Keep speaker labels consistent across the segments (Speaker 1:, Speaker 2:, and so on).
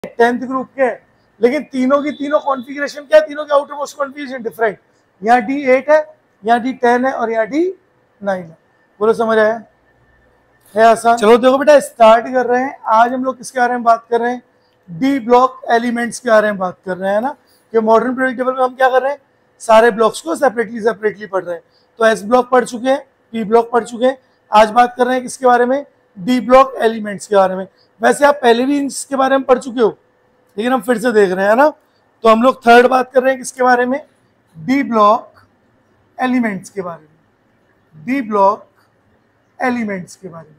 Speaker 1: 10th group के हैं, लेकिन तीनों की तीनों कॉन्फ़िगरेशन क्या है, तीनों के आउटर मोस्ट कॉन्फ़िगरेशन डिफरेंट। यहाँ D8 है, यहाँ D10 है और यहाँ D9 है। बोलो समझ आया? है आसान? चलो देखो बेटा स्टार्ट कर रहे हैं। आज हम लोग किसके बारे में बात कर रहे हैं? डी ब्लॉक एलिमेंट्स के बारे में बात कर रहे हैं ना, कि मॉडर्न पीरियोडिक टेबल में हम क्या कर रहे हैं, सारे ब्लॉक्स को सेपरेटली पढ़ रहे हैं। तो एस ब्लॉक पढ़ चुके हैं, पी ब्लॉक पढ़ चुके हैं, आज बात कर रहे हैं किसके बारे में? डी ब्लॉक एलिमेंट्स के बारे में। वैसे आप पहले भी इसके बारे में पढ़ चुके हो, लेकिन हम फिर से देख रहे हैं ना। तो हम लोग थर्ड बात कर रहे हैं किसके बारे में? डी ब्लॉक एलिमेंट्स के बारे में। डी ब्लॉक एलिमेंट्स के बारे में।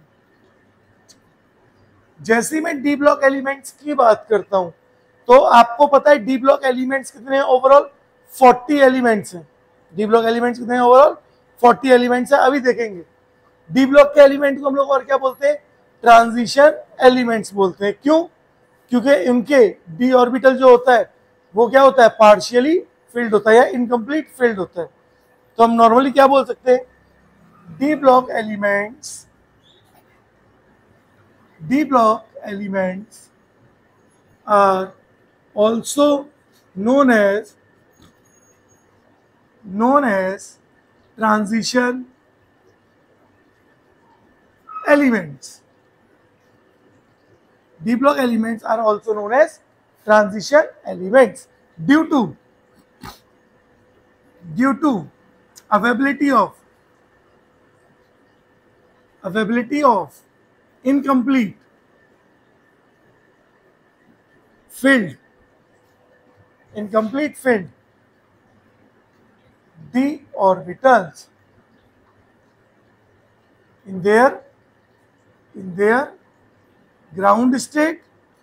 Speaker 1: जैसे ही मैं डी ब्लॉक एलिमेंट्स की बात करता हूं, तो आपको पता है डी ब्लॉक एलिमेंट्स कितने हैं? ओवरऑल 40 एलिमेंट्स हैं। डी ब्लॉक एलिमेंट्स कितने हैं? ओवरऑल 40 एलिमेंट्स हैं। अभी देखेंगे डी ब्लॉक के एलिमेंट को हम लोग और क्या बोलते हैं? ट्रांजिशन एलिमेंट्स बोलते हैं। क्यों? क्योंकि इनके डी ऑर्बिटल जो होता है वो क्या होता है? पार्शियली फिल्ड होता है या इनकम्प्लीट फिल्ड होता है। तो हम नॉर्मली क्या बोल सकते हैं? D block elements are also known as transition elements. D block elements are also known as transition elements due to availability of incomplete filled d orbitals in their ground state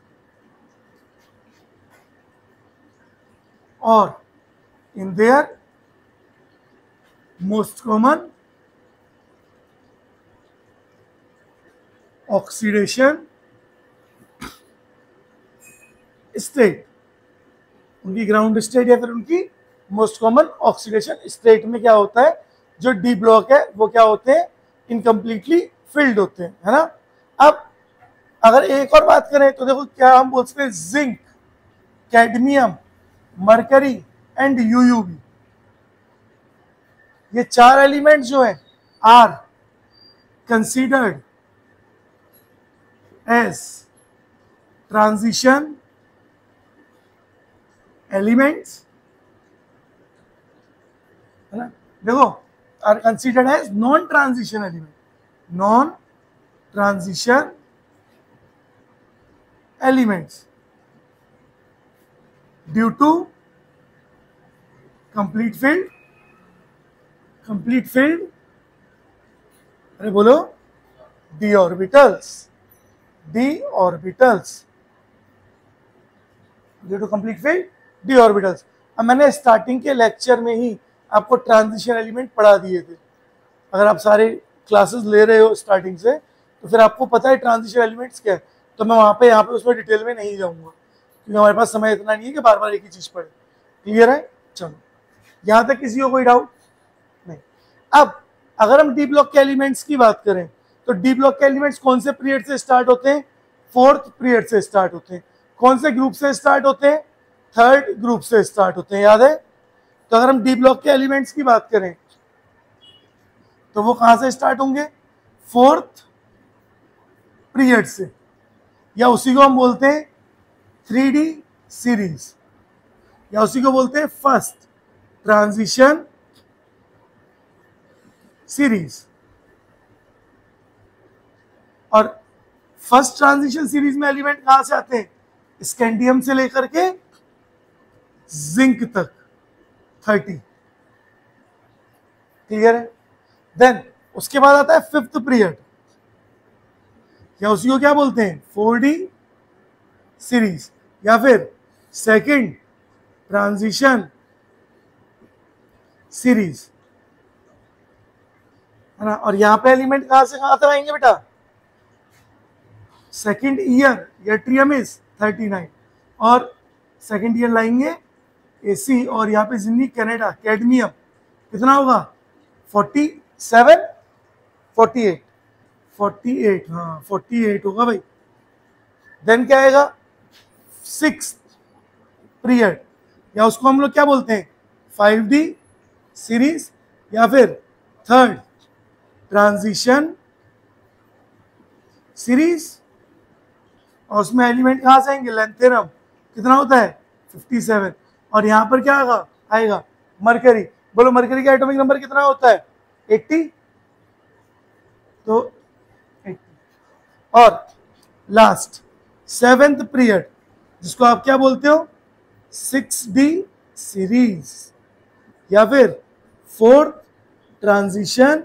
Speaker 1: or in their most common oxidation state. उनकी ground state या फिर उनकी most common oxidation state में क्या होता है? जो D block है वो क्या होते हैं? इनकम्प्लीटली फिल्ड होते हैं, है ना। अब अगर एक और बात करें तो देखो क्या हम बोल सकते हैं? Zinc, cadmium, mercury and U U B, ये चार एलिमेंट जो है are considered as transition elements, है ना। देखो are considered as non transition elements due to complete filled, अरे बोलो, d orbitals due to complete filled d orbitals। अब मैंने स्टार्टिंग के लेक्चर में ही आपको ट्रांजिशन एलिमेंट पढ़ा दिए थे। अगर आप सारे क्लासेस ले रहे हो स्टार्टिंग से तो फिर आपको पता है ट्रांजिशन एलिमेंट्स क्या है। तो मैं यहाँ पे उसमें डिटेल में नहीं जाऊंगा, क्योंकि हमारे पास समय इतना नहीं है कि बार बार एक ही चीज पढ़े। क्लियर है? चलो यहाँ तक किसी को कोई डाउट नहीं। अब अगर हम डी ब्लॉक के एलिमेंट्स की बात करें तो डी ब्लॉक के एलिमेंट्स कौन से पीरियड से स्टार्ट होते हैं? फोर्थ पीरियड से स्टार्ट होते हैं। कौन से ग्रुप से स्टार्ट होते हैं? थर्ड ग्रुप से स्टार्ट होते हैं, याद है। तो अगर हम डी ब्लॉक के एलिमेंट्स की बात करें तो वो कहां से स्टार्ट होंगे? फोर्थ पीरियड से, या उसी को हम बोलते हैं 3D सीरीज, या उसी को बोलते हैं फर्स्ट ट्रांजिशन सीरीज। और फर्स्ट ट्रांजिशन सीरीज में एलिमेंट कहां से आते हैं? स्कैंडियम से लेकर के जिंक तक 30। क्लियर है? देन उसके बाद आता है फिफ्थ पीरियड, या उसी को क्या बोलते हैं? 4D सीरीज, या फिर सेकंड ट्रांजिशन सीरीज, है ना। और यहां पे एलिमेंट कहां से कहां तक आएंगे बेटा? सेकेंड ईयर यट्रियम इज 39, और सेकेंड ईयर लाएंगे एसी, और यहाँ पे जिंदगी कनाडा कैडमियम कितना होगा? 47, 48, हाँ 48 होगा भाई। देन क्या आएगा? सिक्स पीरियड, या उसको हम लोग क्या बोलते हैं 5D सीरीज, या फिर थर्ड ट्रांजिशन सीरीज। और उसमें एलिमेंट कहाँ से आएंगे, लेंथेनम कितना होता है 57, और यहाँ पर क्या आएगा मरकरी। बोलो मरकरी का एटॉमिक नंबर कितना होता है 80, तो 80। और लास्ट सेवेंथ पीरियड जिसको आप क्या बोलते हो 6D सीरीज, या फिर फोर्थ ट्रांजिशन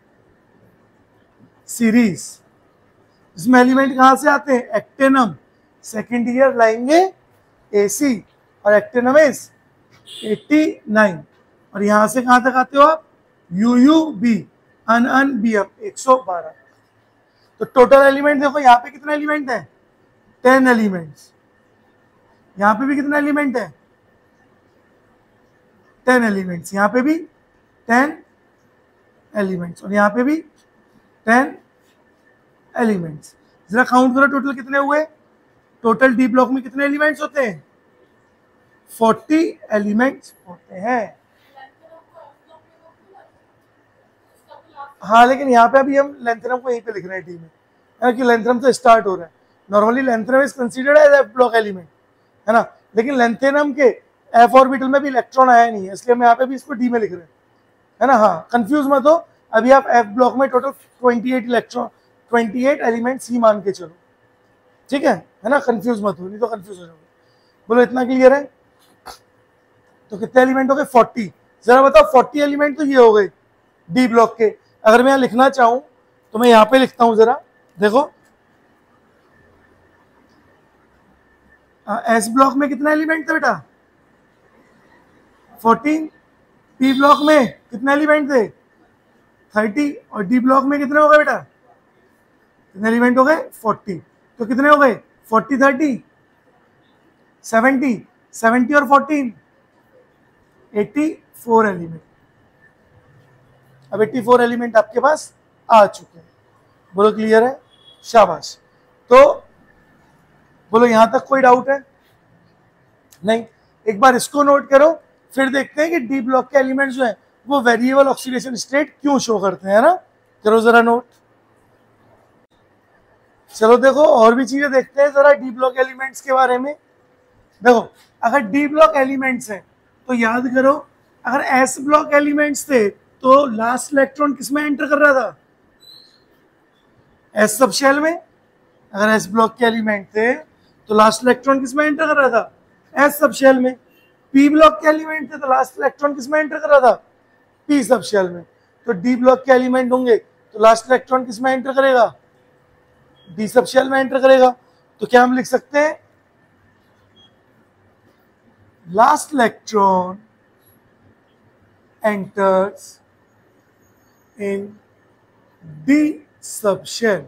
Speaker 1: सीरीज। इसमें एलिमेंट कहां से आते हैं, एक्टेनम, सेकेंड ईयर लाएंगे AC, और एक्टेनम इज 89, और यहां से कहां तक आते हो आप UUB, BM 112। तो टोटल एलिमेंट देखो यहाँ पे कितने एलिमेंट है 10 एलिमेंट्स, यहाँ पे भी कितने एलिमेंट है 10 एलिमेंट्स, यहाँ पे भी 10 एलिमेंट्स, और यहाँ पे भी 10 एलिमेंट्स। जरा काउंट करो टोटल कितने हुए, टोटल डी ब्लॉक में कितने एलिमेंट्स होते हैं 40 एलिमेंट्स होते हैं। हाँ लेकिन यहाँ पे अभी हम लेंथेनम को यहीं पे लिख रहे हैं डी में, है कि लेंथेनम से स्टार्ट हो रहा है। Normally lanthanum is considered as F block element, है ना, लेकिन लेंथेनम के एफ ऑर्बिटल में भी इलेक्ट्रॉन आया नहीं है, इसलिए हम यहाँ पे भी इसको डी में लिख रहे हैं, है ना। हाँ कंफ्यूज मत हो, अभी आप एफ ब्लॉक में टोटल 28 इलेक्ट्रॉन 28 एलिमेंट्स ही मान के चलो, ठीक है ना, कंफ्यूज मत हो, नहीं तो कंफ्यूज हो जाओगे। बोलो इतना क्लियर है। तो कितने एलिमेंट हो गए 40। जरा बताओ 40 एलिमेंट तो ये हो गए डी ब्लॉक के। अगर मैं यहाँ लिखना चाहूं तो मैं यहाँ पे लिखता हूं, जरा देखो एस ब्लॉक में कितना एलिमेंट थे बेटा 14, पी ब्लॉक में कितने एलिमेंट थे 30, और डी ब्लॉक में कितने हो गए बेटा, कितने एलिमेंट हो गए 40। तो कितने हो गए 40 30 70 और 14 84 एलिमेंट। अब 84 एलिमेंट आपके पास आ चुके हैं। बोलो क्लियर है, शाबाश। तो बोलो यहां तक कोई डाउट है नहीं। एक बार इसको नोट करो, फिर देखते हैं कि डी ब्लॉक के एलिमेंट्स जो है वो वेरिएबल ऑक्सीडेशन स्टेट क्यों शो करते हैं ना। करो जरा नोट। चलो देखो और भी चीजें देखते हैं जरा डी ब्लॉक एलिमेंट्स के बारे में। देखो अगर डी ब्लॉक एलिमेंट्स हैं तो याद करो, अगर एस ब्लॉक एलिमेंट्स थे तो लास्ट इलेक्ट्रॉन किसमें एंटर कर रहा था एस सब शेल में। अगर एस ब्लॉक के एलिमेंट थे तो लास्ट इलेक्ट्रॉन किसमें एंटर कर रहा था एस सब शेल में। पी ब्लॉक के एलिमेंट थे तो लास्ट इलेक्ट्रॉन किसमें एंटर कर रहा था पी सब शेल में। तो डी ब्लॉक के एलिमेंट होंगे तो लास्ट इलेक्ट्रॉन किसमें एंटर करेगा डी सब शेल में एंटर करेगा। तो क्या हम लिख सकते हैं last electron enters in D subshell,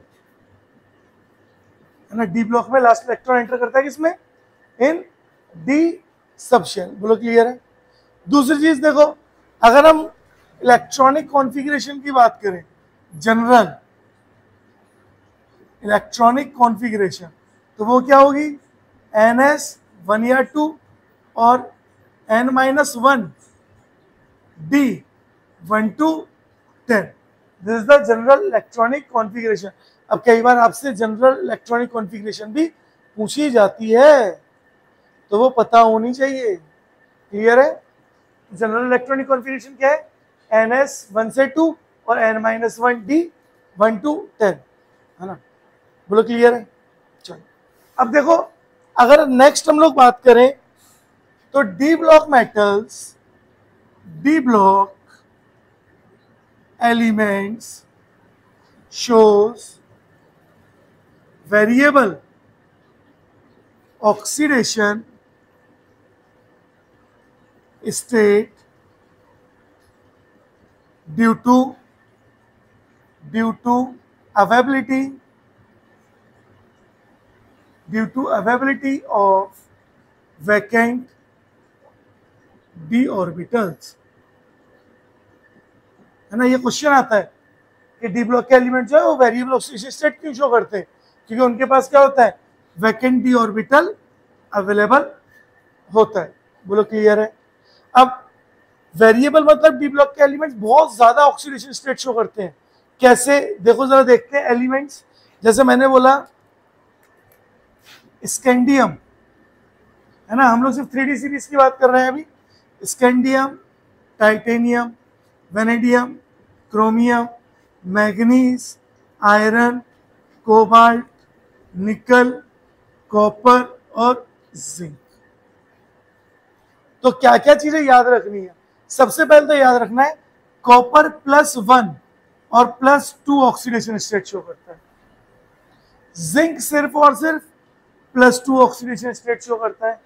Speaker 1: है ना। डी ब्लॉक में लास्ट इलेक्ट्रॉन एंटर करता है किसमें इन डी सबशेल। बोलो क्लियर है। दूसरी चीज देखो, अगर हम इलेक्ट्रॉनिक कॉन्फ़िगरेशन की बात करें, जनरल इलेक्ट्रॉनिक कॉन्फ़िगरेशन, तो वो क्या होगी NS 1 या 2 और N-1 D 1 to 10। This is the general electronic configuration. अब कई बार आपसे जनरल इलेक्ट्रॉनिक कॉन्फ़िगरेशन भी पूछी जाती है तो वो पता होनी चाहिए। क्लियर है। जनरल इलेक्ट्रॉनिक कॉन्फ़िगरेशन क्या है NS 1 से 2 और N-1 D 1 to 10, है ना। बोलो क्लियर है। चलो अब देखो, अगर नेक्स्ट हम लोग बात करें तो D block metals, D block elements shows variable oxidation state due to availability of vacant d orbitals, है ना। ये क्वेश्चन आता है कि डी ब्लॉक के एलिमेंट जो है वो वेरिएबल ऑक्सीडेशन स्टेट क्यों शो करते हैं, क्योंकि उनके पास क्या होता है वैकेंट डी ऑर्बिटल अवेलेबल होता है। बोलो क्लियर है। अब वेरिएबल मतलब डी ब्लॉक के एलिमेंट्स बहुत ज्यादा ऑक्सीडेशन स्टेट शो करते हैं। कैसे, देखो जरा देखते हैं एलिमेंट्स। जैसे मैंने बोला स्कैंडियम, है ना, हम लोग सिर्फ 3D सीरीज की बात कर रहे हैं अभी। Scandium, titanium, vanadium, chromium, manganese, iron, cobalt, nickel, copper और जिंक। तो क्या क्या चीजें याद रखनी है? सबसे पहले तो याद रखना है कॉपर +1 और +2 ऑक्सीडेशन स्टेट शो करता है। जिंक सिर्फ और सिर्फ +2 ऑक्सीडेशन स्टेट शो करता है।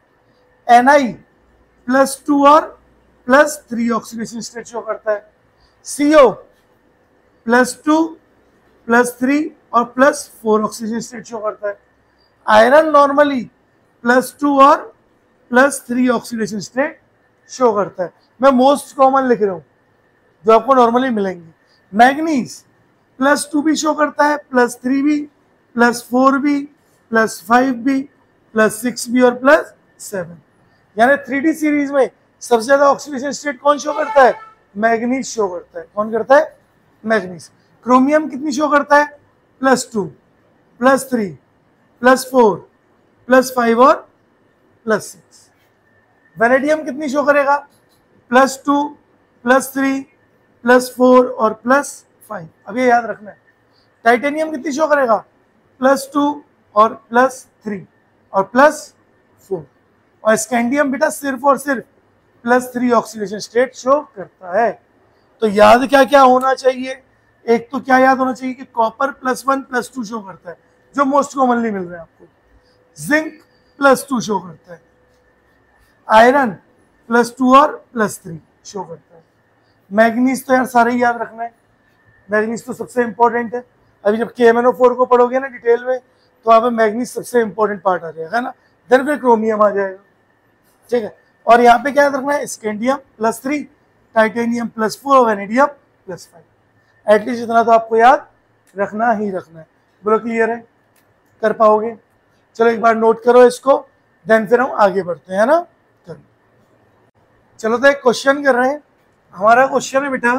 Speaker 1: Na+2 और +3 ऑक्सीडेशन स्टेट शो करता है। CO +2 +3 और +4 ऑक्सीजन स्टेट शो करता है। आयरन नॉर्मली +2 और +3 ऑक्सीडेशन स्टेट शो करता है। मैं मोस्ट कॉमन लिख रहा हूं जो आपको नॉर्मली मिलेंगे। मैग्नीज +2 भी शो करता है, +3 भी, +4 भी, +5 भी, +6 भी और +7। यानी 3D सीरीज में सबसे ज्यादा ऑक्सीडेशन स्टेट कौन शो करता है? मैग्नीज शो करता है। कौन करता है? मैग्नीज। क्रोमियम कितनी शो करता है? +2, +3, +4, +5 और +6। वेनेडियम कितनी शो करेगा? +2, +3, +4 और +5। अब ये याद रखना है। टाइटेनियम कितनी शो करेगा? +2 और +3 और +4। और स्कैंडियम बेटा सिर्फ और सिर्फ +3 ऑक्सीडेशन स्टेट शो करता है। तो याद क्या क्या होना चाहिए? एक तो क्या याद होना चाहिए कि कॉपर +1 +2 शो करता है, जो मोस्ट कॉमनली मिल रहा है आपको। जिंक +2 शो करता है। आयरन +2 और +3 शो करता है। मैग्नीज तो यार सारे ही याद रखना है, मैग्नीज तो सबसे इंपॉर्टेंट है। अभी जब KMnO4 को पढ़ोगे ना डिटेल में, तो वहां पर मैग्नीज सबसे इंपॉर्टेंट पार्ट आ जाएगा ना, देन फिर क्रोमियम आ जाएगा। ठीक है, और यहाँ पे क्या याद रखना है? Scandium +3, titanium +4, vanadium +5। एटलीस्ट इतना तो आपको याद रखना ही रखना है। बोलो क्लियर है? कर पाओगे? चलो एक बार नोट करो इसको, देन फिर हम आगे बढ़ते हैं ना। करो, चलो तो एक क्वेश्चन कर रहे हैं। हमारा क्वेश्चन है बेटा,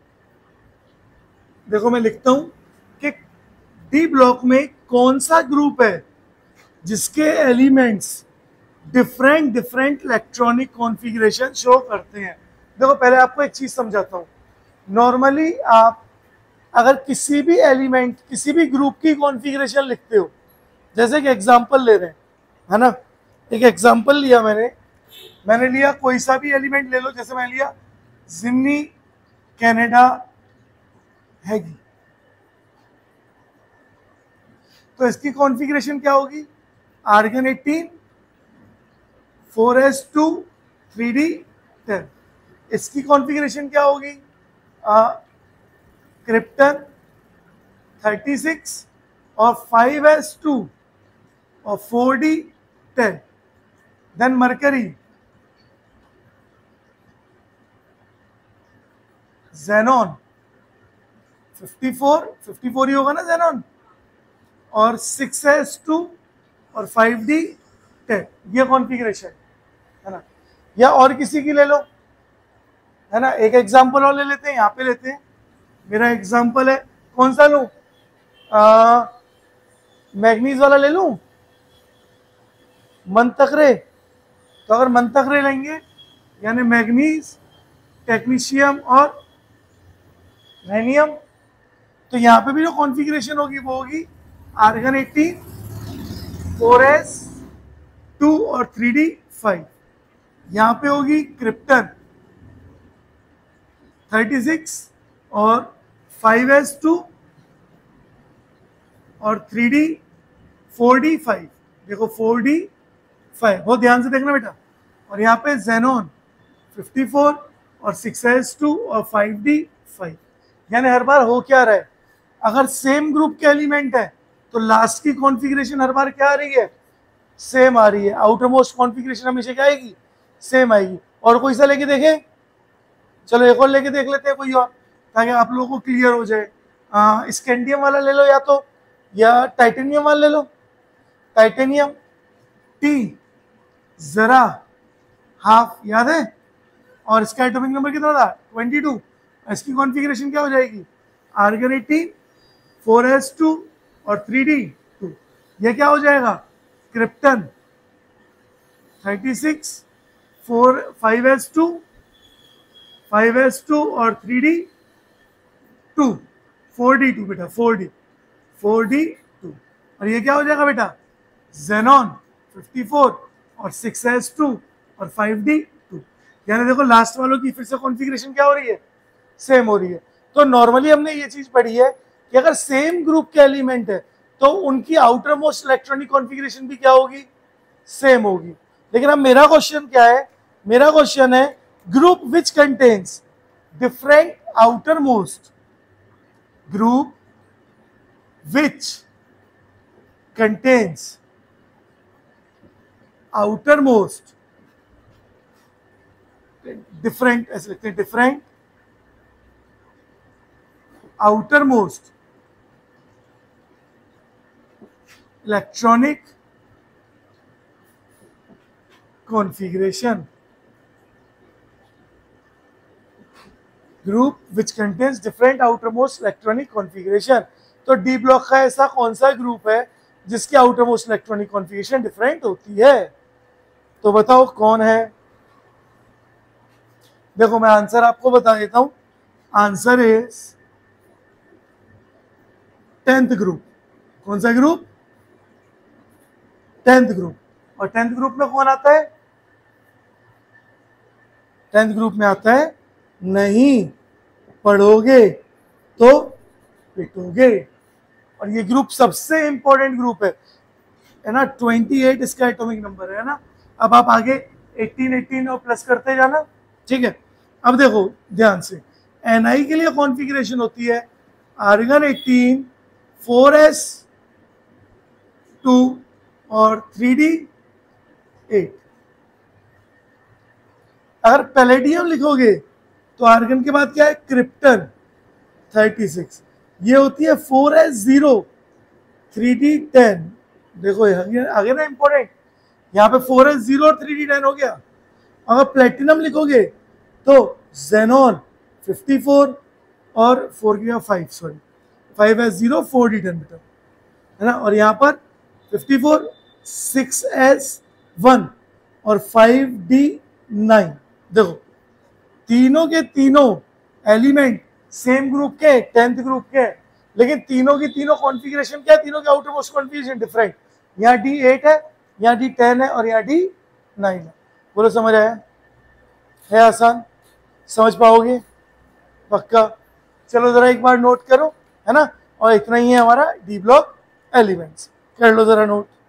Speaker 1: देखो मैं लिखता हूं कि डी ब्लॉक में कौन सा ग्रुप है जिसके elements different different electronic configuration show करते हैं। देखो पहले आपको एक चीज समझाता हूं। नॉर्मली आप अगर किसी भी एलिमेंट, किसी भी ग्रुप की कॉन्फ़िगरेशन लिखते हो, जैसे कि एग्जांपल ले रहे हैं, है ना, एक एग्जांपल लिया मैंने लिया कोई सा भी एलिमेंट ले लो। जैसे मैं लिया जिम्नी, कनाडा, हैगी। तो इसकी कॉन्फ़िगरेशन क्या होगी? Argon 18, 4s2, 3d10। इसकी कॉन्फ़िगरेशन क्या होगी? क्रिप्टन 36 और 5s2 और 4d10। देन मरकरी, जेनॉन 54 ही होगा ना जेनॉन, और 6s2 और 5d10। ये कॉन्फ़िगरेशन है ना। या और किसी की ले लो, है ना। एक एग्जांपल और ले लेते हैं, यहाँ पे लेते हैं। मेरा एग्जांपल है, कौन सा लूं? मैग्नीज वाला ले लूं, मंतकरे। तो अगर मंतकरे लेंगे यानी मैग्नीज, टेक्नीशियम और रेनियम, तो यहाँ पे भी जो कॉन्फ़िगरेशन होगी वो होगी आर्गन 18, 4s2 और 3d5। यहाँ पे होगी क्रिप्टन 36 और 5s2 और 4d5। देखो 4d5, बहुत ध्यान से देखना बेटा। और यहाँ पे जेनॉन 54 और 6s2 और 5d5। यानी हर बार हो क्या रहा है, अगर सेम ग्रुप के एलिमेंट है तो लास्ट की कॉन्फ़िगरेशन हर बार क्या आ रही है? सेम आ रही है। आउटर मोस्ट कॉन्फ़िगरेशन हमेशा क्या आएगी? सेम आएगी। और कोई सा लेके देखें? चलो एक और लेके देख लेते हैं कोई और, ताकि आप लोगों को क्लियर हो जाए। स्कैंडियम वाला ले लो, या तो या टाइटेनियम वाला ले लो। टाइटेनियम टी जरा हाफ याद है, और इसका एटॉमिक नंबर कितना था 22। इसकी कॉन्फ़िगरेशन क्या हो जाएगी, आर्गन 18 4s2 और 3d2। ये क्या हो जाएगा, क्रिप्टन 36 5s2 और 3d2 4d2 बेटा 4d2। और ये क्या हो जाएगा बेटा, जेनॉन 54 और 6s2 और 5d2। यानी देखो लास्ट वालों की फिर से कॉन्फ़िगरेशन क्या हो रही है, सेम हो रही है। तो नॉर्मली हमने ये चीज पढ़ी है कि अगर सेम ग्रुप के एलिमेंट है तो उनकी आउटर मोस्ट इलेक्ट्रॉनिक कॉन्फ़िगरेशन भी क्या होगी, सेम होगी। लेकिन अब मेरा क्वेश्चन क्या है, मेरा क्वेश्चन है group which contains different outermost, group which contains outermost different, ऐसे लिखते हैं different outermost electronic configuration, group which contains different outermost electronic configuration। तो डी ब्लॉक का ऐसा कौन सा ग्रुप है जिसकी आउटरमोस्ट इलेक्ट्रॉनिक कॉन्फ़िगरेशन डिफरेंट होती है, तो बताओ कौन है। देखो मैं आंसर आपको बता देता हूं, आंसर इज 10th ग्रुप। कौन सा ग्रुप, 10th ग्रुप। और 10th ग्रुप में कौन आता है, 10th ग्रुप में आता है नहीं पढ़ोगे तो पिटोगे। और ये ग्रुप सबसे इंपॉर्टेंट ग्रुप है ना, 28 इसका एटॉमिक नंबर है ना। अब आप आगे 18 और प्लस करते जाना, ठीक है। अब देखो ध्यान से, Ni के लिए कॉन्फ़िगरेशन होती है आर्गन 18 4s2 और 3d8। अगर पैलेडियम लिखोगे तो आर्गन के बाद क्या है, क्रिप्टन 36, ये होती है 4s0 3d10। देखो आगे ना इंपॉर्टेंट, यहाँ पे 4s0 और 3d10 हो गया। अगर प्लेटिनम लिखोगे तो जेनॉन 54 और 5s0 4d10 बेटा, है ना। और यहाँ पर 54 6s1 और 5d9। देखो तीनों के तीनों एलिमेंट सेम ग्रुप के, 10th ग्रुप के, लेकिन तीनों की तीनों कॉन्फ़िगरेशन क्या है, तीनों के आउटर मोस्ट कॉन्फ़िगरेशन डिफरेंट। यहाँ D8 है, यहाँ D10 है और यहाँ D9 है। बोलो समझ आया, है आसान, समझ पाओगे पक्का। चलो जरा एक बार नोट करो, है ना। और इतना ही है हमारा डी ब्लॉक एलिमेंट्स, कर लो जरा नोट।